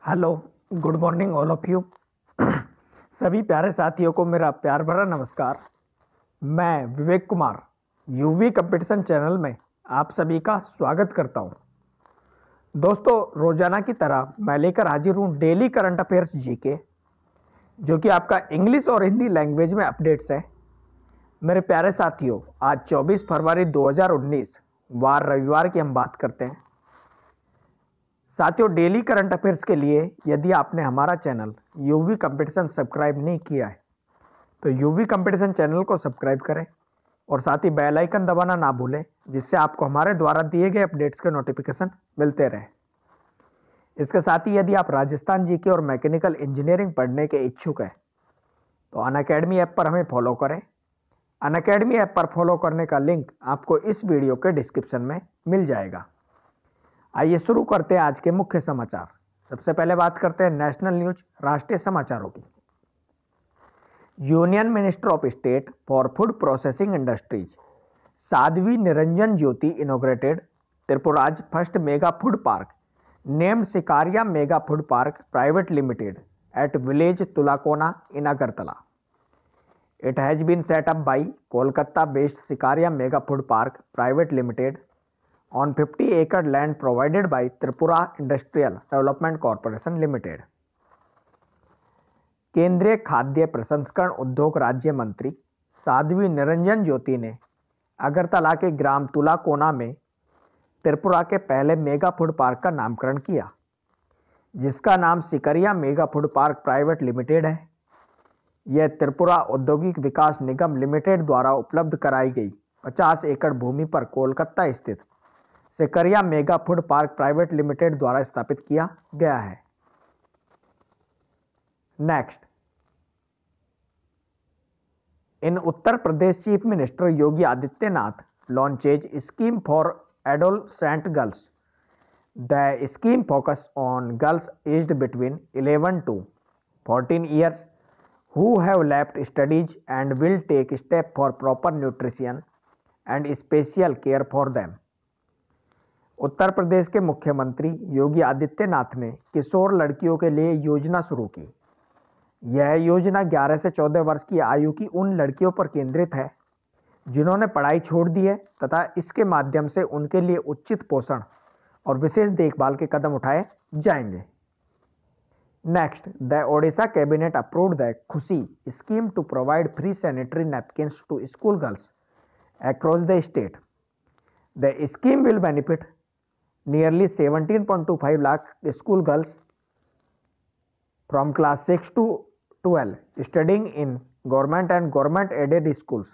Hello, good morning all of you. सभी प्यारे साथियों को मेरा प्यार भरा नमस्कार। मैं Vivek Kumar UV competition channel में आप सभी का स्वागत करता हूं। दोस्तों, रोजाना की तरह मैं लेकर हाजिर हूं डेली करंट अफेयर्स जीके, जो कि आपका इंग्लिश और हिंदी लैंग्वेज में अपडेट्स है। मेरे प्यारे साथियों, आज 24 फरवरी 2019 वार रविवार की हम बात करते हैं। साथियों, डेली करंट अफेयर्स के लिए यदि आपने हमारा चैनल यूवी कंपटीशन सब्सक्राइब नहीं किया है तो यूवी कंपटीशन चैनल को सब्सक्राइब करें और साथ ही बेल आइकन दबाना ना भूलें, जिससे आपको हमारे द्वारा दिए गए अपडेट्स के नोटिफिकेशन मिलते रहे। इसके साथ ही यदि आप राजस्थान जीके और मैकेनिकल इंजीनियरिंग पढ़ने के इच्छुक हैं तो अनअकैडमी ऐप पर हमें फॉलो करें। अनअकैडमी ऐप पर फॉलो करने का लिंक आपको इस वीडियो के डिस्क्रिप्शन में मिल जाएगा। आइए शुरू करते हैं आज के मुख्य समाचार। सबसे पहले बात करते हैं नेशनल न्यूज, राष्ट्रीय समाचारों की। Union minister of state for food processing industries Sadhvi Niranjan Jyoti inaugurated Tripura's first mega food park named Sikaria mega food park private limited at village Tulakona in Agartala. It has been set up by Kolkata-based Sikaria Mega Food Park Private Limited on 50-acre land provided by Tripura Industrial Development Corporation Limited. केंद्रीय खाद्य प्रसंस्करण उद्योग राज्य मंत्री साध्वी निरंजन ज्योति ने अगरतला के ग्राम तुलाकोना में त्रिपुरा के पहले मेगा फूड पार्क का नामकरण किया, जिसका नाम Sikaria mega food park private limited है। यह त्रिपुरा औद्योगिक विकास निगम लिमिटेड द्वारा उपलब्ध कराई गई 50 एकड़ भूमि पर कोलकाता स्थित Sikaria mega food park private limited द्वारा स्थापित किया गया है। Next, in Uttar Pradesh chief minister Yogi Adityanath launches scheme for adolescent girls. The scheme focus on girls aged between 11 to 14 years who have left studies and will take step for proper nutrition and special care for them. Uttar Pradesh के मुख्यमंत्री योगी आदित्यनाथ ने किशोर लड़कियों के लिए योजना शुरू की। यह योजना 11 से 14 वर्ष की आयु की उन लड़कियों पर केंद्रित है जिन्होंने पढ़ाई छोड़ दी है तथा इसके माध्यम से उनके लिए उचित पोषण और विशेष देखभाल के कदम उठाए जाएंगे। Next, the Odisha cabinet approved the Khushi scheme to provide free sanitary napkins to school girls across the state. The scheme will benefit nearly 17.25 lakh school girls from class 6 to 12 studying in government and government-aided schools.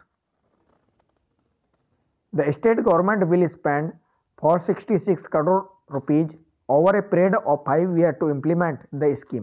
The state government will spend 466 crore rupees over a period of 5 years to implement the scheme.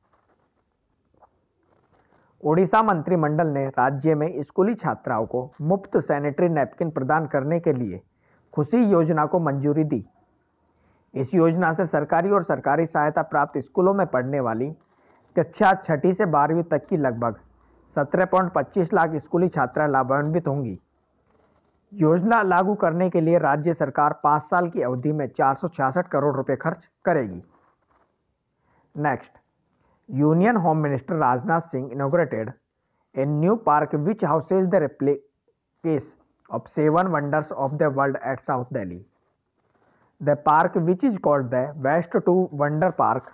Odisha मंत्रिमंडल ने राज्य में स्कूली छात्राओं को मुफ्त sanitary napkin प्रदान करने के लिए खुशी योजना को मंजूरी दी। इस योजना से सरकारी और सरकारी सहायता प्राप्त स्कूलों में पढ़ने वाली कक्षा 6ठी से 12वीं तक की लगभग 17.25 लाख स्कूली छात्राएं लाभान्वित होंगी। योजना लागू करने के लिए राज्य सरकार 5 साल की अवधि में 466 करोड़ रुपए खर्च करेगी। Next, union home minister Rajnath Singh inaugurated a new park which houses the replicas of 7 wonders of the world at South Delhi. The park which is called the waste 2 wonder park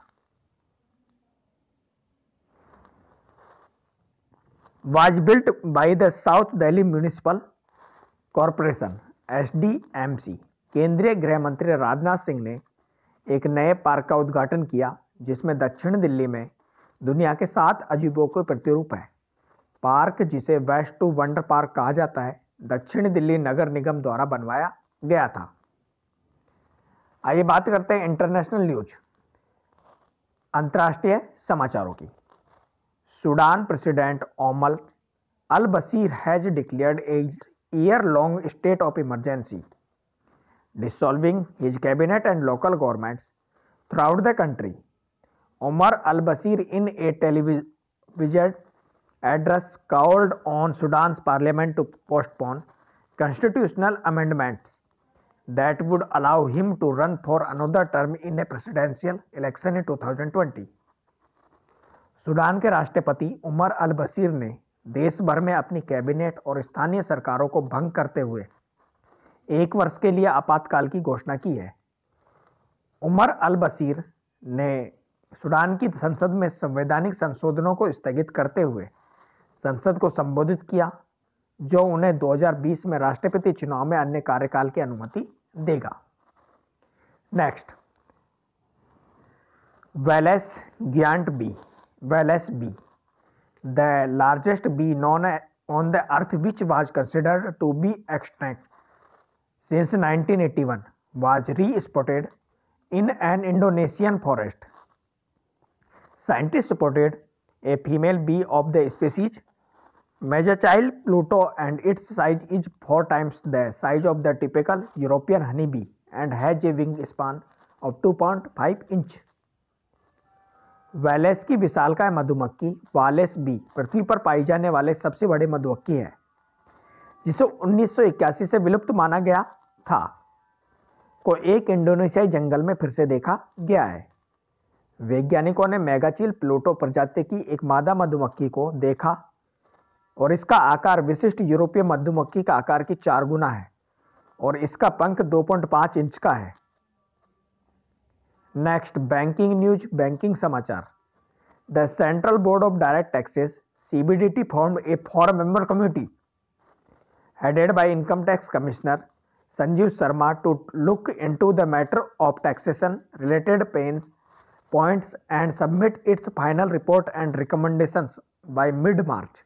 was built by the South Delhi Municipal corporation SDMC. केंद्रीय गृह मंत्री राजनाथ सिंह ने एक नए park का उद्घाटन किया जिसमें दक्षिण दिल्ली में दुनिया के 7 अजूबों के प्रतिरूप है। पार्क, जिसे वेस्ट 2 वंडर पार्क कहा जाता है, दक्षिण दिल्ली नगर निगम द्वारा बनवाया गया था। आइए बात करते हैं इंटरनेशनल न्यूज, अंतर्राष्ट्रीय समाचारों की। Sudan president Omar al Bashir has declared a year-long state of emergency, dissolving his cabinet and local governments throughout the country. Omar al-Bashir, in a television address, called on Sudan's parliament to postpone constitutional amendments that would allow him to run for another term in a presidential election in 2020. Sudan के राष्ट्रपति उमर अल बशीर ने देश भर में अपनी cabinet और स्थानीय सरकारों को भंग करते हुए 1 वर्ष के लिए आपातकाल की घोषणा की है। उमर अल बशीर ने सूडान की संसद में संवैधानिक संशोधनों को स्थगित करते हुए संसद को संबोधित किया, जो उन्हें 2020 में राष्ट्रपति चुनाव में अन्य कार्यकाल की अनुमति देगा। Next, Wallace giant bee, Wallace bee, the largest bee known on the earth, which was considered to be extinct since 1981, was re-spotted in an Indonesian forest. Scientists spotted a female bee of the species Megachild Pluto, and its size is 4 times the size of the typical European honeybee and has a wingspan of 2.5 inch. Wallace की विशालकाय मधुमक्खी wireless B पृथ्वी पर पाई जाने वाले सबसे बड़े मधुमक्खी है, जिसे 1981 से विलुप्त माना गया था, को एक इंडोनेशियाई जंगल में फिर से देखा गया है। वैज्ञानिकों ने मेगाचिल प्लूटो प्रजाति की एक मादा मधुमक्खी को देखा और इसका आकार विशिष्ट यूरोपीय मधुमक्खी का आकार की 4 गुना है और इसका पंख 2.5 इंच का है। नेक्स्ट, बैंकिंग न्यूज, बैंकिंग समाचार। The central board of direct taxes CBDT formed a 4-member committee headed by Income Tax Commissioner Sanjeev Sharma to look into the matter of taxation related points and submit its final report and recommendations by mid-March.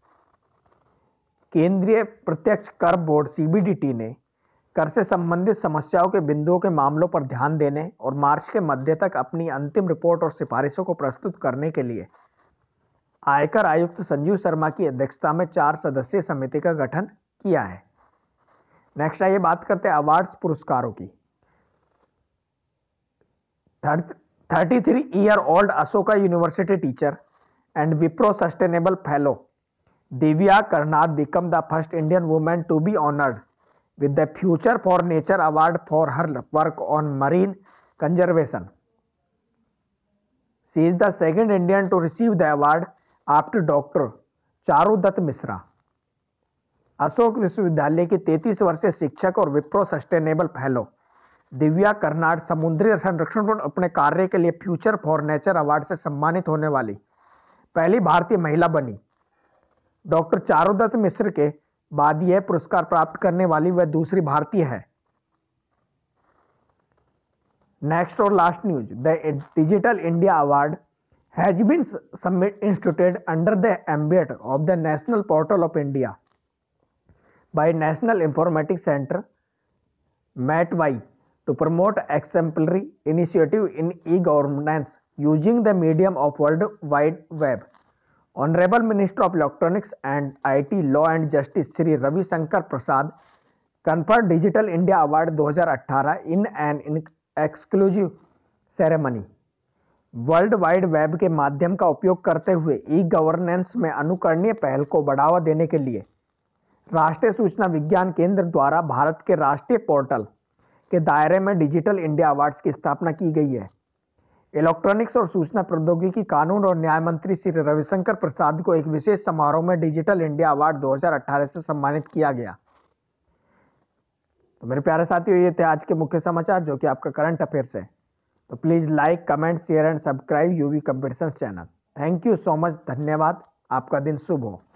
केंद्रीय प्रत्यक्ष कर board CBDT ने कर से संबंधित समस्याओं के बिंदुओं के मामलों पर ध्यान देने और मार्च के मध्य तक अपनी अंतिम रिपोर्ट और सिफारिशों को प्रस्तुत करने के लिए आयकर आयुक्त संजीव शर्मा की अध्यक्षता में 4 सदस्यीय समिति का गठन किया है। नेक्स्ट, आइए बात करते हैं अवार्ड्स पुरस्कारों की। 33-year-old Ashoka university teacher and Wipro sustainable fellow Divya Karnad become the first Indian women to be honoured with the Future for Nature Award for her work on marine conservation. She is the second Indian to receive the award after Dr. Charudatta Mishra. Ashoka विश्वविद्यालय की 33 वर्षीय शिक्षक और Wipro sustainable fellow Divya Karnad समुद्री संरक्षण पर अपने कार्य के लिए फ्यूचर फॉर नेचर अवार्ड से सम्मानित होने वाली पहली भारतीय महिला बनी। डॉक्टर चारुदत्त मिश्र के बाद यह पुरस्कार प्राप्त करने वाली वह दूसरी भारतीय है। नेक्स्ट और last news, the digital India award has been instituted under the ambit of the national portal of India by national informatics centre METY to promote exemplary initiative in e-governance using the medium of world wide web. Honorable Minister of Electronics and IT, Law and Justice Shri Ravi Shankar Prasad conferred Digital India Award 2018 in an exclusive ceremony. World wide web के माध्यम का उपयोग करते हुए e-governance में अनुकरणीय पहल को बढ़ावा देने के लिए राष्ट्रीय सूचना विज्ञान केंद्र द्वारा भारत के राष्ट्रीय पोर्टल के दायरे में डिजिटल इंडिया अवार्ड्स की स्थापना की गई है। इलेक्ट्रॉनिक्स और सूचना प्रौद्योगिकी कानून और न्याय मंत्री श्री रविशंकर प्रसाद को एक विशेष समारोह में डिजिटल इंडिया अवार्ड 2018 से सम्मानित किया गया। तो मेरे प्यारे साथियों, ये थे आज के मुख्य समाचार जो कि आपका करंट अफेयर्स है। तो please like, comment, share and subscribe UV competitions channel. Thank you so much, धन्यवाद। आपका दिन शुभ हो।